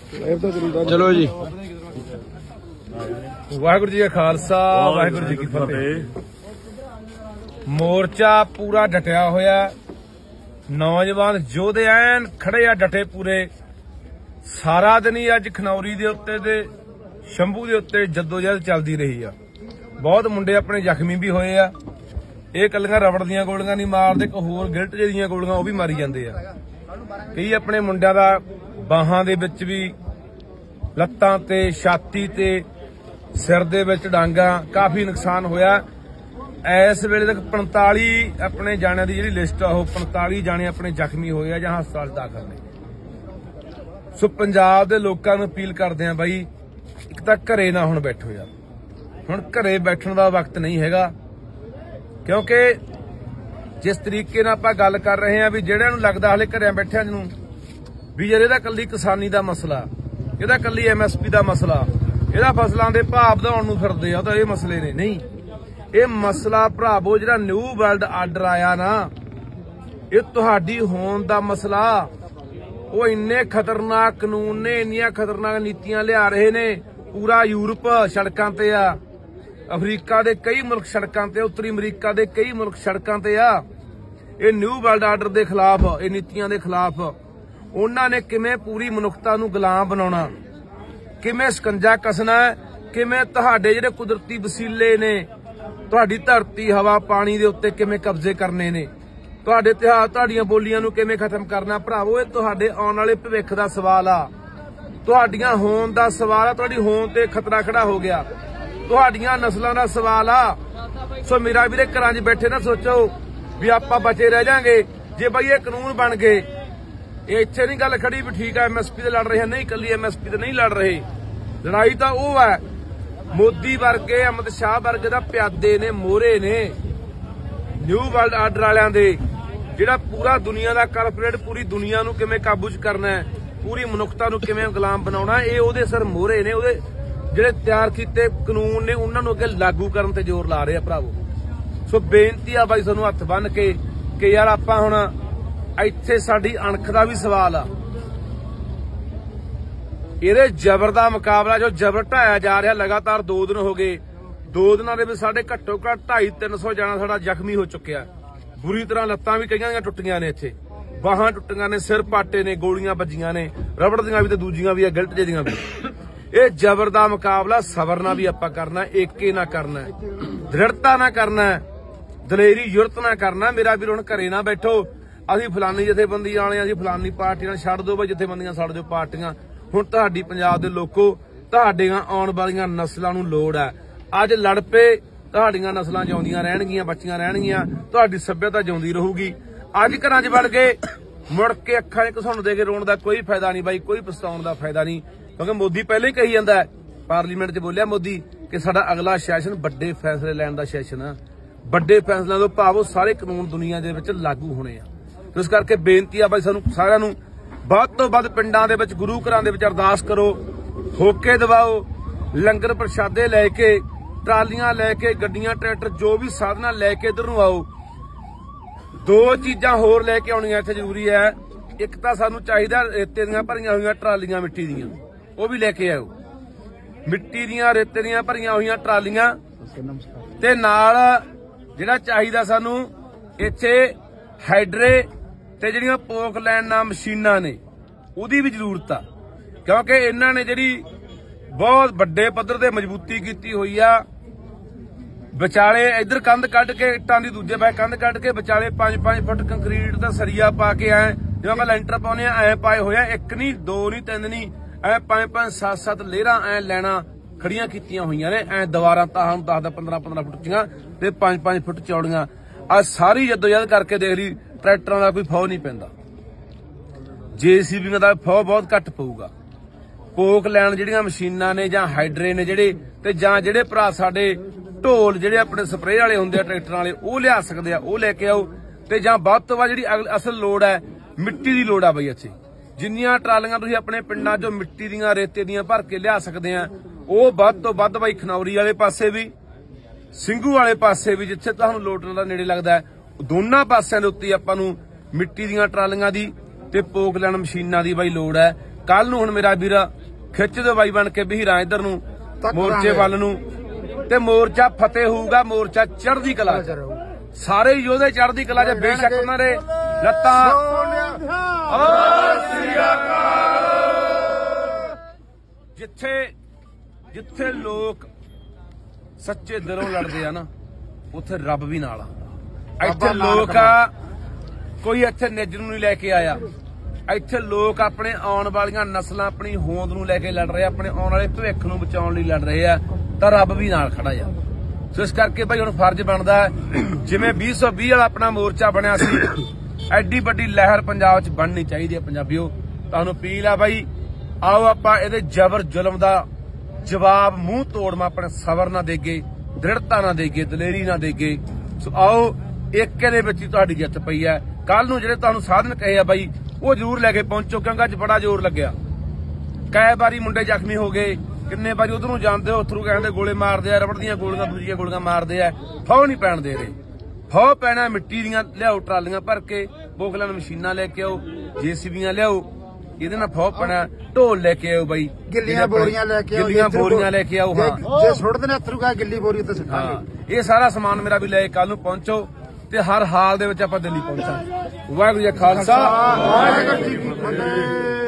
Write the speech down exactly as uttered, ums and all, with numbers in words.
चलो जी वाहिगुरू जी का खालसा वाहिगुरू जी की फतेह। मोर्चा पूरा डटिया होया, नौजवान योधे ऐन खड़े आ डटे पूरे। सारा दिन ही अज खनौरी दे उत्ते ते शंभू दे उत्ते जद्दोजहद चलदी रही आ। बहुत मुंडे अपने जख्मी भी होए आ। ਇਹ ਕੱਲੀਆਂ ਰਬੜ ਦੀਆਂ ਗੋਲੀਆਂ ਨਹੀਂ ਮਾਰਦੇ, ਇੱਕ ਹੋਰ ਗਿਲਟ ਜਿਹੜੀਆਂ ਗੋਲੀਆਂ ਉਹ ਵੀ ਮਾਰੀ ਜਾਂਦੇ ਆ। ਕਈ ਆਪਣੇ ਮੁੰਡਿਆਂ ਦਾ ਬਾਹਾਂ ਦੇ ਵਿੱਚ ਵੀ, ਲੱਤਾਂ ਤੇ, ਛਾਤੀ ਤੇ, ਸਿਰ ਦੇ ਵਿੱਚ ਡਾਂਗਾ, ਕਾਫੀ ਨੁਕਸਾਨ ਹੋਇਆ। ਇਸ ਵੇਲੇ ਤੱਕ ਪੰਤਾਲੀ ਆਪਣੇ ਜਾਣਿਆਂ ਦੀ ਜਿਹੜੀ ਲਿਸਟ ਆ ਉਹ ਪੰਤਾਲੀ ਜਾਣੇ ਆਪਣੇ ਜ਼ਖਮੀ ਹੋਏ ਆ ਜਾਂ ਹਸਪਤਾਲ ਦਾਖਲ ਨੇ। ਸੋ ਪੰਜਾਬ ਦੇ ਲੋਕਾਂ ਨੂੰ ਅਪੀਲ ਕਰਦੇ ਆ ਬਾਈ, ਇੱਕ ਤਾਂ ਘਰੇ ਨਾ ਹੁਣ ਬੈਠੋ ਯਾਰ, ਹੁਣ ਘਰੇ ਬੈਠਣ ਦਾ ਵਕਤ ਨਹੀਂ ਹੈਗਾ। क्योंकि जिस तरीके नाल आपां गल कर रहे हैं भी जिहड़ियां नूं लगदा हले घरें बैठिआं नूं भी यार इहदा कल्ली किसानी दा मसला, इहदा कल्ली एम एस पी दा मसला, इहदा फसलां दे भाव वधाउण नूं फिरदे आ, तां इह मसले ने नहीं। इह मसला भरावो जिहड़ा न्यू वर्ल्ड आर्डर आया ना, इह तुहाडी होण दा मसला। ਉਹ ਇੰਨੇ खतरनाक कानून ने, ਇੰਨੀਆਂ खतरनाक नीतियां लिया रहे ने। पूरा यूरोप सड़कां ते आ, अफरीका के कई मुल्क सड़कों ते, उत्तरी अमरीका के कई मुल्क सड़कों ते आ। ये न्यू वर्ल्ड आर्डर के खिलाफ, ये नीतियों के खिलाफ उन्होंने किवें पूरी मनुखता नूं गुलाम बनाउणा, किवें शिकंजा कसना, किवें तुहाडे जिहड़े कुदरती वसीले ने, तुहाडी धरती हवा पानी दे उत्ते किवें कब्जे करने ने, तुहाडे इतिहास तुहाडीआं बोलियां नूं किवें खत्म करना। भरावो ये तुहाडे आउण वाले भविख दा सवाल आ, तुहाडीआं होण दा सवाल आ। तुहाडी होण ते खतरा खड़ा हो गया, तुहाडीआं नस्लां दा सवाल आ। सो मेरा वीरे घरां 'च बैठे ना सोचो भी आपां बचे रह जाएंगे जे बई ये कानून बन गए। ये इत्थे नहीं गल खड़ी भी ठीक है एम एस पी ते लड़ रहे हैं, नहीं कल्ली एम एस पी ते नहीं लड़ रहे। लड़ाई तो वह है मोदी वर्गे, अमित शाह वर्गे दा प्यादे ने, मोहरे ने न्यू वर्ल्ड आर्डर वालियां दे, जिहड़ा पूरा दुनिया दा कारपोरेट पूरी दुनिया नूं किवें काबू च करना है, पूरी मनुखता नूं किवें गुलाम बनाउणा, ये ओहदे सिर मोहरे ने। ओहदे ਜਿਹੜੇ ਤਿਆਰ ਕੀਤੇ ਕਾਨੂੰਨ ਨੇ ਉਹਨਾਂ ਨੂੰ ਅੱਗੇ ਲਾਗੂ ਕਰਨ ਤੇ ਜ਼ੋਰ ਲਾ ਰਹੇ ਆ ਭਰਾਵੋ। ਸੋ ਬੇਨਤੀ ਆ ਬਾਈ ਤੁਹਾਨੂੰ ਹੱਥ ਬੰਨ ਕੇ ਕਿ ਯਾਰ ਆਪਾਂ ਹੁਣ ਇੱਥੇ ਸਾਡੀ ਅਣਖ ਦਾ ਵੀ ਸਵਾਲ ਆ। ਇਹਦੇ ਜ਼ਬਰ ਦਾ ਮੁਕਾਬਲਾ ਜੋ ਜ਼ਬਰ ਢਾਇਆ ਜਾ ਰਿਹਾ ਲਗਾਤਾਰ ਦੋ ਦਿਨ ਹੋ ਗਏ, ਦੋ ਦਿਨਾਂ ਦੇ ਵਿੱਚ ਸਾਡੇ ਘੱਟੋ ਘੱਟ ਢਾਈ ਤਿੰਨ ਸੌ ਜਾਣਾ ਸਾਡਾ ਜ਼ਖਮੀ ਹੋ ਚੁੱਕਿਆ। ਬੁਰੀ ਤਰ੍ਹਾਂ ਲੱਤਾਂ ਵੀ ਕਈਆਂ ਦੀਆਂ ਟੁੱਟੀਆਂ ਨੇ, ਇੱਥੇ ਬਾਹਾਂ ਟੁੱਟੀਆਂ ਨੇ, ਸਿਰ ਪਾਟੇ ਨੇ, ਗੋਲੀਆਂ ਵੱਜੀਆਂ ਨੇ, ਰਬੜ ਦੀਆਂ ਵੀ ਤੇ ਦੂਜੀਆਂ ਵੀ ਆ, ਗਿਲਟ ਜਿਹਦੀਆਂ ਵੀ। ਇਹ ਜ਼ਬਰ ਦਾ ਮੁਕਾਬਲਾ ਸਬਰ ਨਾਲ ਵੀ ਆਪਾਂ ਕਰਨਾ, ਏਕੇ ਨਾ ਕਰਨਾ, ਦ੍ਰਿੜਤਾ ਨਾ ਕਰਨਾ, ਦਲੇਰੀ ਯੁਰਤ ਨਾ ਕਰਨਾ। ਮੇਰਾ ਵੀਰ ਹੁਣ ਘਰੇ ਨਾ ਬੈਠੋ, ਅਸੀਂ ਫਲਾਨੀ ਜਥੇਬੰਦੀ ਵਾਲੇ, ਅਸੀਂ ਫਲਾਨੀ ਪਾਰਟੀ ਨਾਲ ਛੱਡ ਦੋ ਬਈ ਜਥੇਬੰਦੀਆਂ, ਛੱਡ ਦਿਓ ਪਾਰਟੀਆਂ। ਹੁਣ ਤੁਹਾਡੀ ਪੰਜਾਬ ਦੇ ਲੋਕੋ, ਤੁਹਾਡੀਆਂ ਆਉਣ ਵਾਲੀਆਂ ਨਸਲਾਂ ਨੂੰ ਲੋੜ ਹੈ। ਅੱਜ ਲੜ ਪਏ, ਤੁਹਾਡੀਆਂ ਨਸਲਾਂ ਜਿਉਂਦੀਆਂ ਰਹਿਣਗੀਆਂ, ਬੱਚੀਆਂ ਰਹਿਣਗੀਆਂ, ਤੁਹਾਡੀ ਸੱਭਿਅਤਾ ਜਿਉਂਦੀ ਰਹੂਗੀ। ਅੱਜ ਘਰਾਂ 'ਚ ਵੜ ਕੇ ਮੁੜ ਕੇ ਅੱਖਾਂ 'ਚ ਘਸੁੰਨ ਦੇ ਕੇ ਰੋਣ ਦਾ ਕੋਈ ਫਾਇਦਾ ਨਹੀਂ ਬਾਈ, ਕੋਈ ਪਛਤਾਉਣ ਦਾ ਫਾਇਦਾ ਨਹੀਂ। क्योंकि मोदी पहले ही कही जाता है, पार्लीमेंट च बोलिया मोदी कि साडा अगला सैशन बड़े फैसले लैण दा सैशन है। बड़े फैसलों तो भाव सारे कानून दुनिया दे विच लागू होने आ। तो इस करके बेनती आ भाई सानू सारिआं नू वध तों वध पिंडां दे विच, गुरु घरां दे विच अरदास करो, होके दबाओ, लंगर प्रशादे लैके, ट्रालियां लैके, गड्डियां ट्रैक्टर जो भी साधना लैके इधर नू आओ। दो चीजां होर लैके आउणियां इत्थे जरूरी है। एक तां सानू चाहीदा रेते दीआं भरीआं होईआं ट्रालियां मिट्टी दीआं, वो भी लेके आओ। मिट्टी दियां रेते दियां भरियां हुई ट्रालियां ते नाल जिहड़ा चाहिदा सानू इत्थे हाइड्रे ते जिहड़ियां पोक लैण मशीनां ने उहदी भी जरूरत आ। क्योंकि इन्हां ने जिहड़ी बहुत वड्डे पद्धर ते मजबूती कीती हुई आ। विचाले इधर कंध कढ के इट्टां दी दूजे पासे कंध कढ के विचाले पांच पांच फुट कंक्रीट दा सरिया पा के आए जिवें लैंटर पाउने ऐ पाए होया, एक नहीं दो नहीं तीन नहीं ऐ पांच पांच सत्त सत्त लेहरां ऐ लैना खड़ियां कीतियां होईयां ने, ऐ दीवारां ताहां दस दस पंद्रह पंद्रह फुट ਦੀਆਂ ते पांच पांच फुट चौड़ियां। आ सारी जद्दोजहद करके देख ली, ट्रैक्टरां दा कोई फौ नहीं पैंदा, जेसीबीआं दा फौ बहुत घट पऊगा। पोक लैण जिहड़ियां मशीनां ने जां हाइड्रे ने जिहड़े ते जां जिहड़े भरा साडे ढोल जिहड़े अपने स्प्रे वाले हुंदे आ ट्रैक्टरां वाले, ਉਹ ਲਿਆ ਸਕਦੇ ਆ, ਉਹ ਲੈ ਕੇ ਆਓ। ਤੇ ਜਾਂ ਵੱਧ ਤੋਂ ਵੱਧ ਜਿਹੜੀ ਅਸਲ ਲੋੜ ਹੈ ਮਿੱਟੀ ਦੀ ਲੋੜ ਆ ਬਈ। ਇੱਥੇ ਜਿੰਨੀਆਂ ਟਰਾਲੀਆਂ ਤੁਸੀਂ ਆਪਣੇ ਪਿੰਡਾਂ 'ਚੋਂ ਮਿੱਟੀ ਦੀਆਂ ਰੇਤੇ ਦੀਆਂ ਭਰ ਕੇ ਲਿਆ ਸਕਦੇ ਆ, ਉਹ ਵੱਧ ਤੋਂ ਵੱਧ ਬਾਈ ਖਨੌਰੀ ਵਾਲੇ ਪਾਸੇ ਵੀ, ਸਿੰਘੂ ਵਾਲੇ ਪਾਸੇ ਵੀ, ਜਿੱਥੇ ਤੁਹਾਨੂੰ ਲੋਟਣ ਦਾ ਨੇੜੇ ਲੱਗਦਾ ਹੈ, ਦੋਨਾਂ ਪਾਸਿਆਂ ਦੇ ਉੱਤੇ ਆਪਾਂ ਨੂੰ ਮਿੱਟੀ ਦੀਆਂ ਟਰਾਲੀਆਂ ਦੀ ਤੇ ਪੋਕ ਲੈਣ ਮਸ਼ੀਨਾਂ ਦੀ ਬਾਈ ਲੋੜ ਹੈ। ਕੱਲ ਨੂੰ ਹੁਣ ਮੇਰਾ ਵੀਰ ਖਿੱਚ ਦਿਓ ਬਾਈ ਬਣ ਕੇ ਬਹੀਰਾਂ ਇੱਧਰ ਨੂੰ ਮੋਰਚੇ ਵੱਲ ਨੂੰ ਤੇ ਮੋਰਚਾ ਫਤਿਹ ਹੋਊਗਾ। ਮੋਰਚਾ ਚੜ੍ਹਦੀ ਕਲਾ ਚ, ਸਾਰੇ ਯੋਧੇ ਚੜ੍ਹਦੀ ਕਲਾ ਚ, ਬੇਸ਼ੱਕ ਉਹਨਾਂ ਦੇ ਲੱਤਾਂ ਜਿੱਥੇ ਜਿੱਥੇ ਲੋਕ ਸੱਚੇ ਦਿਲੋਂ ਲੜਦੇ ਆ ਨਾ ਉੱਥੇ ਰੱਬ ਵੀ ਨਾਲ ਆਉਂਦਾ। ਇੱਥੇ ਲੋਕ ਆ ਕੋਈ ਇੱਥੇ ਨਿੱਜ ਨੂੰ ਨਹੀਂ ਲੈ ਕੇ ਆਇਆ, ਇੱਥੇ ਲੋਕ ਆਪਣੇ ਆਉਣ ਵਾਲੀਆਂ ਨਸਲਾਂ ਆਪਣੀ ਹੋਂਦ ਨੂੰ ਲੈ ਕੇ ਲੜ ਰਹੇ ਆ, ਆਪਣੇ ਆਉਣ ਵਾਲੇ ਭਵਿੱਖ ਨੂੰ ਬਚਾਉਣ ਲਈ ਲੜ ਰਹੇ ਆ, ਤਾਂ ਰੱਬ ਵੀ ਨਾਲ ਖੜਾ ਆ। ਸੋ ਇਸ ਕਰਕੇ ਭਾਈ ਹੁਣ ਫਰਜ਼ ਬਣਦਾ ਜਿਵੇਂ ਵੀਹ ਸੌ ਵੀਹ ਵਾਲਾ ਆਪਣਾ ਮੋਰਚਾ ਬਣਿਆ ਸੀ, ਐਡੀ ਵੱਡੀ ਲਹਿਰ ਪੰਜਾਬ 'ਚ ਬਣਨੀ ਚਾਹੀਦੀ ਹੈ। ਪੰਜਾਬੀਓ ਤੁਹਾਨੂੰ ਅਪੀਲ ਆ ਬਾਈ, ਆਓ ਆਪਾਂ ਇਹਦੇ ਜ਼ਬਰ ਜ਼ੁਲਮ ਦਾ ਜਵਾਬ ਮੂੰਹ ਤੋੜਮਾ ਆਪਣੇ ਸਬਰ ਨਾ ਦੇਗੇ, ਦ੍ਰਿੜਤਾ ਨਾ ਦੇਗੇ, ਦਲੇਰੀ ਨਾ ਦੇਗੇ। ਸੋ ਆਓ ਏਕੇ ਦੇ ਵਿੱਚ ਹੀ ਤੁਹਾਡੀ ਜਿੱਤ ਪਈ ਹੈ। ਕੱਲ ਨੂੰ ਜਿਹੜੇ ਤੁਹਾਨੂੰ ਸਾਧਨ ਕਹੇ ਆ ਬਾਈ ਉਹ ਜ਼ਰੂਰ ਲੈ ਕੇ ਪਹੁੰਚੋ, ਕਿਉਂਕਿ ਅੱਜ ਬੜਾ ਜ਼ੋਰ ਲੱਗਿਆ। ਕਈ ਵਾਰੀ ਮੁੰਡੇ ਜ਼ਖਮੀ ਹੋ ਗਏ, ਕਿੰਨੇ ਵਾਰੀ ਉਧਰੋਂ ਜਾਂਦੇ ਹੋ ਥਰੂ ਕਹਿੰਦੇ ਗੋਲੇ ਮਾਰਦੇ ਆ, ਰਬੜ ਦੀਆਂ ਗੋਲੀਆਂ ਦੂਜੀਆਂ ਗੋਲੀਆਂ ਮਾਰਦੇ ਆ। ਫੌ ਨਹੀਂ ਪੈਣ ਦੇ ਰਹੇ, ਫੌ ਪੈਣਾ ਮਿੱਟੀ ਦੀਆਂ ਲਿਆਓ ਟਰਾਲੀਆਂ ਭਰ ਕੇ, ਬੋਗਲਾਂ ਮਸ਼ੀਨਾਂ ਲੈ ਕੇ ਆਓ, ਜੇਸੀਬੀਆਂ ਲਿਆਓ, ਇਹਦੇ ਨਾਲ ਫੌ ਪੈਣਾ। ਢੋਲ ਲੈ ਕੇ ਆਓ ਬਾਈ, ਗਿੱਲੀਆਂ ਬੋਰੀਆਂ ਲੈ ਕੇ ਆਓ, ਗਿੱਲੀਆਂ ਬੋਰੀਆਂ ਲੈ ਕੇ ਆਓ। ਹਾਂ ਜੇ ਸੁੱਟਦੇ ਨੇ ਅਥਰੂ ਕਾ ਗਿੱਲੀ ਬੋਰੀ ਉੱਤੇ ਸੁੱਟਾਂਗੇ। ਇਹ ਸਾਰਾ ਸਮਾਨ ਮੇਰਾ ਵੀ ਲੈ ਕੱਲ ਨੂੰ ਪਹੁੰਚੋ ਤੇ ਹਰ ਹਾਲ ਦੇ ਵਿੱਚ ਆਪਾਂ ਦਿੱਲੀ ਪਹੁੰਚਾਂਗੇ। ਵਾਹਿਗੁਰੂ ਜੀ ਕਾ ਖਾਲਸਾ, ਵਾਹਿਗੁਰੂ ਜੀ ਕੀ ਫਤਿਹ।